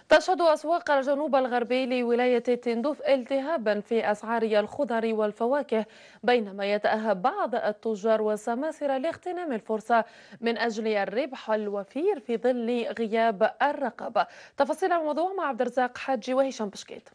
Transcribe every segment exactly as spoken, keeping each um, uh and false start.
تشهد أسواق الجنوب الغربي لولاية تندوف التهابا في أسعار الخضر والفواكه، بينما يتأهب بعض التجار والسماسرة لاغتنام الفرصة من أجل الربح الوفير في ظل غياب الرقابة. تفاصيل الموضوع مع عبد الرزاق حاجي وهشام بشكيت.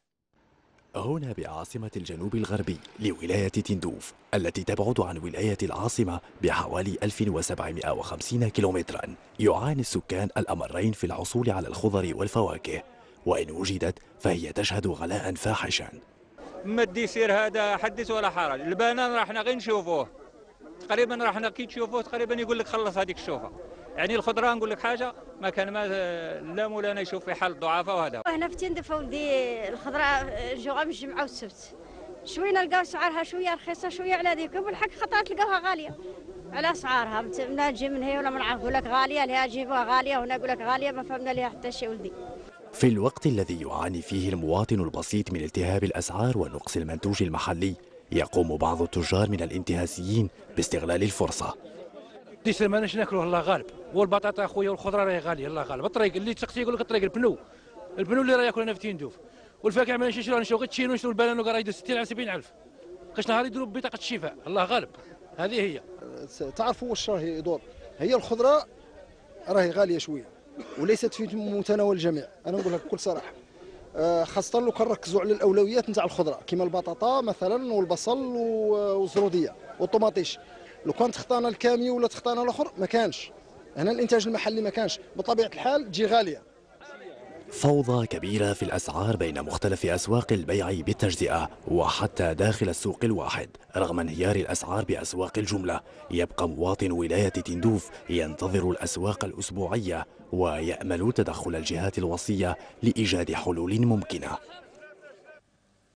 هنا بعاصمة الجنوب الغربي لولاية تندوف التي تبعد عن ولاية العاصمة بحوالي ألف وسبعمائة وخمسين كيلومترا، يعاني السكان الأمرين في الحصول على الخضر والفواكه، وإن وجدت فهي تشهد غلاء فاحشا. مدي يصير هذا حدث ولا حرج. البنان راحنا غير نشوفوه تقريبا، راحنا كي تشوفوه تقريبا يقول لك خلص هذيك الشوفه. يعني الخضره نقول لك حاجه ما كان ما لا مولانا يشوف في حال الضعفاء. وهذا هنا في تندف ولدي الخضره الجمعه من الجمعه والسبت شويه نلقاو سعرها شويه رخيصه شويه على ذيك، بالحق خطرات تلقاوها غاليه على اسعارها. من نجي من هي ولا من نعرف يقول لك غاليه لها جيبوها غاليه، وهنا يقول لك غاليه ما فهمنا لها حتى شيء ولدي. في الوقت الذي يعاني فيه المواطن البسيط من التهاب الأسعار ونقص المنتوج المحلي، يقوم بعض التجار من الانتهازيين باستغلال الفرصة. ديسر ما ناش ناكلوه الله غالب، والبطاطا اخويا والخضره راهي غاليه الله غالب. الطريق اللي تسقسي يقول لك الطريق البنو البنو اللي راه ياكل هنا في تندوف، والفاكهه ما نمشيش نشرو غير تشينو نشرو البنان راه يدير ستين على سبعين ألف. قش نهار يديروا بطاقه الشفاء الله غالب. هذه هي. تعرفوا واش راه يدور، هي الخضره راهي غاليه شويه وليست في متناول الجميع. انا نقول لك بكل صراحه، خاصه لو كنركزوا على الاولويات نتاع الخضره كما البطاطا مثلا والبصل والزروديه والطوماطيش. لو كان تختارنا الكامي ولا تختارنا الاخر ما كانش. هنا الانتاج المحلي ما كانش، بطبيعه الحال تجي غاليه. فوضى كبيرة في الأسعار بين مختلف أسواق البيع بالتجزئة وحتى داخل السوق الواحد. رغم انهيار الأسعار بأسواق الجملة، يبقى مواطن ولاية تندوف ينتظر الأسواق الأسبوعية ويأمل تدخل الجهات الوصية لإيجاد حلول ممكنة.